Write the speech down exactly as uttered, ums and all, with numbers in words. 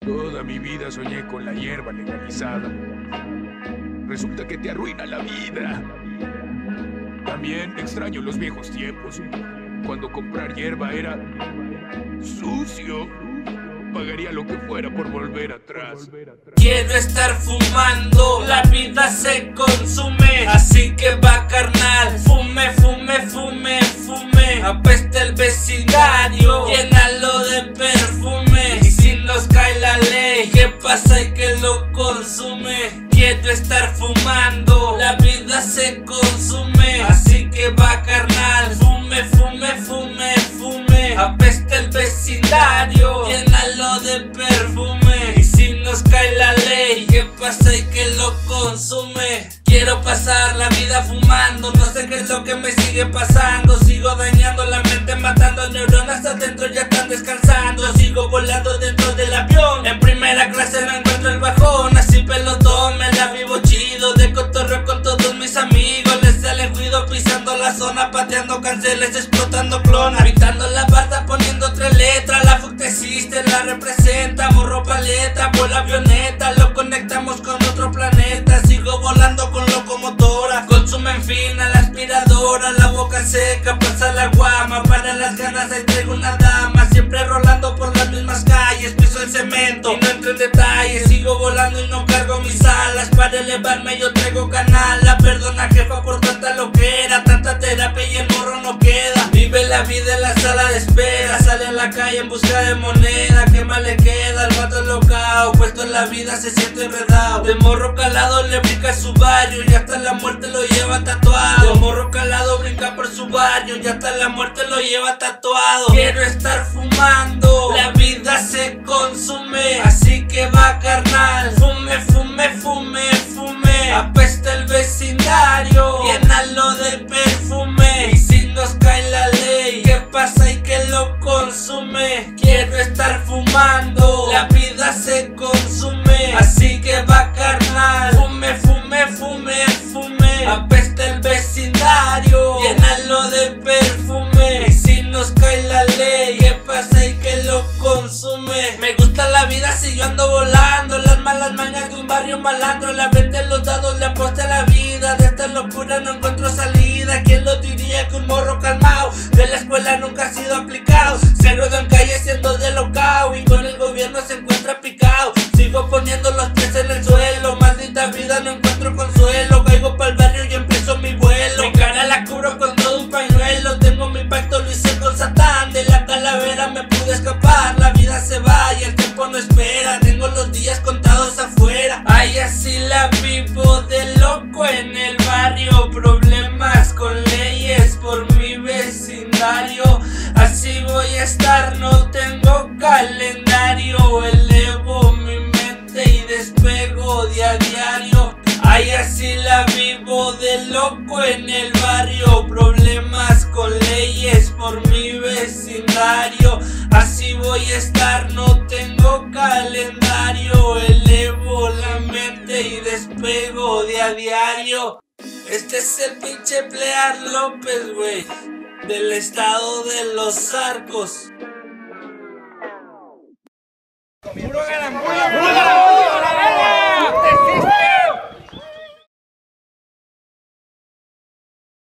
Toda mi vida soñé con la hierba legalizada. Resulta que te arruina la vida. También extraño los viejos tiempos, cuando comprar hierba era sucio. Pagaría lo que fuera por volver atrás. Quiero estar fumando, la vida se consume, así que va carnal. Fume, fume, fume, fume. Apesta el vecindario, llénalo de perfume. Y si nos cae la ley, ¿qué pasa y que lo consume? Quiero estar fumando, la vida se consume, así que va carnal. Fume, fume, fume, fume. Apesta el vecindario, llénalo de perfume. Y si nos cae la ley, ¿qué pasa y que lo consume? Quiero pasar la vida fumando, no sé qué es lo que me sigue pasando. Sigo dañando la mente, matando neuronas adentro, ya están descansando. Sigo volando dentro del avión, en primera clase no encuentro el bajón. Así pelotón, me la vivo chido, de cotorreo con todos mis amigos. Les sale cuido pisando la zona, pateando canceles, explotando clonas. Habitando la barda, poniendo tres letras. La fuck existe, la representa, morro paleta, vuela avioneta. Lo conectamos con otro planeta, sigo volando con locomotora. Consumen fina la aspiradora, la boca seca, pasa la guama. Para las ganas ahí traigo una dama. Siempre rolando por las mismas calles, piso el cemento y no entro en detalles. Sigo volando y no cargo mis alas, para elevarme yo traigo canala. Perdona jefa por tanta loquera, tanta terapia y el morro no queda. Vive la vida en la sala de espera, sale a la calle en busca de moneda. ¿Qué más le queda al vato locao? Puesto en la vida se siente enredado. De morro calado le brinca su barrio, y hasta la muerte lo lleva tatuado. De morro calado brinca por su barrio, y hasta la muerte lo lleva tatuado. Quiero estar fumando, la vida se consume, así que va carnal. Fume, fume, fume, fume. Apesta el vecindario, llénalo de perfume. Y si nos cae la ley, ¿qué pasa y que lo consume? Quiero estar fumando, la vida se consume, así que va carnal. Fume, fume, fume, fume. Apesta el vecindario, llénalo de perfume. Y si nos cae la ley, ¿qué pasa y que lo consume? Me gusta la vida si yo ando volando, las malas mañas de un barrio malandro. La vende los dados, le apuesta la vida. De esta locura no encuentro salida. ¿Quién lo diría que un morro calmado de la escuela nunca ha sido aplicado? Se rodó en calle siendo de locao, y con el gobierno se encuentra picado. Sigo poniendo los pies en el suelo, maldita vida no encuentro consuelo. Caigo pa'l barrio y empiezo mi vuelo. Mi cara la cubro con todo un pañuelo. Tengo mi pacto, lo hice con Satán. De la calavera me pude escapar. La vida se va y el tiempo no espera. Tengo los días contados afuera. Ay, así la vivo de loco en el barrio. Problemas con leyes por mi vecindario. Así voy a estar, no tengo calendario. Elevo mi mente y despego de a diario. Ay, así la vivo de loco en el barrio. Problemas con leyes por mi vecindario. Así voy a estar, no tengo calendario. Elevo la mente y despego de a diario. Este es el pinche Plear López, güey, del estado de Los Arcos.